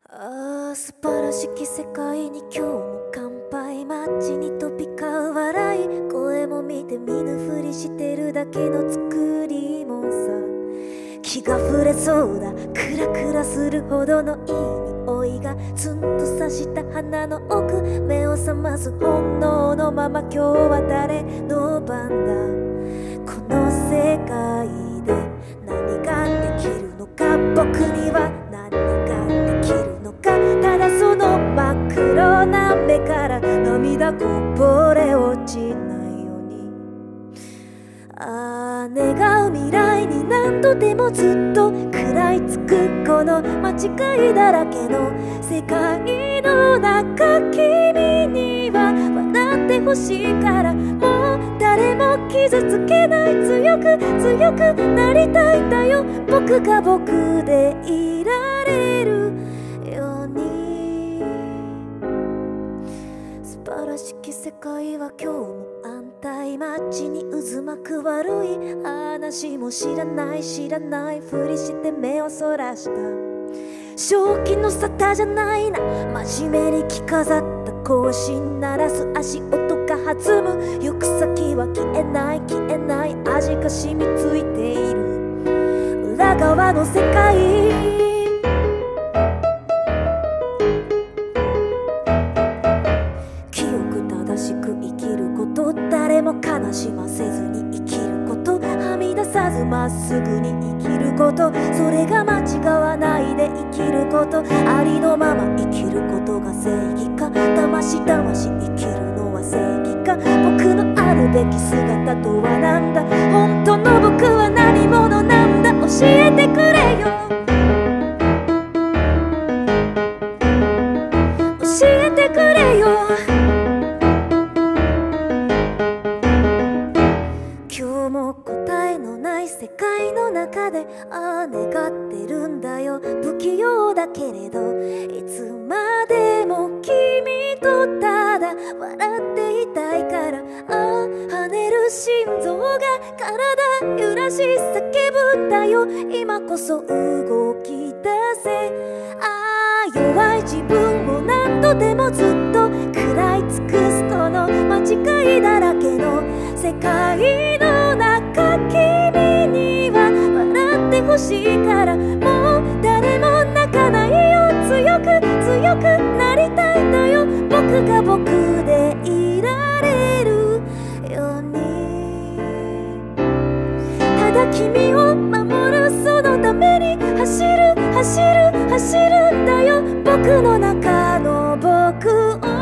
素晴らしき世界に今日も乾杯。街に飛び交う笑い声も見て見ぬふりしてるだけの作りもさ、気が触れそうだクラクラするほどのいい匂いがツンとさした鼻の奥、目を覚ます本能のまま今日は誰の番だ。この世界で何ができるのか、僕には何ができるのか、ただその真っ黒な目から涙こぼれ落ちないように、願う未来に何度でもずっと食らいつくこの間違いだらけの世界の中、君には笑ってほしいから、もう誰も傷つけない、強く強くなりたいんだよ、僕が僕でいられるように。素晴らしき世界は今日も安泰、街に渦巻く悪い話も知らない知らないふりして目をそらした、正気の沙汰じゃないな、真面目に着飾った行進鳴らす足音が弾む、行く先は消えない消えない味が染みついている裏側の世界、記憶正しく生きること、誰も悲しませずに生きること、はみ出さずまっすぐに生きること、それが間違わないで生きること、ありのまま生きることが正義か、魂魂生きるのは正義か、僕のあるべき姿とはなんだ、本当の僕は何者なんだ、教えてくれよ教えてくれよ。今日も答えのない世界の中で願ってるんだよ、不器用だけれどいつまでも君とただ笑っていたいから、跳ねる心臓が体揺らし叫ぶんだよ、今こそ動き出せ、弱い自分を何度でもずっと食らい尽くすこの間違いだらけの世界の中、君には笑ってほしいから、もう誰も泣かないよ、強く強くなりたいんだよ、僕が僕でいられるように、ただ君を守るそのために走る走る走るんだよ、僕の中の僕を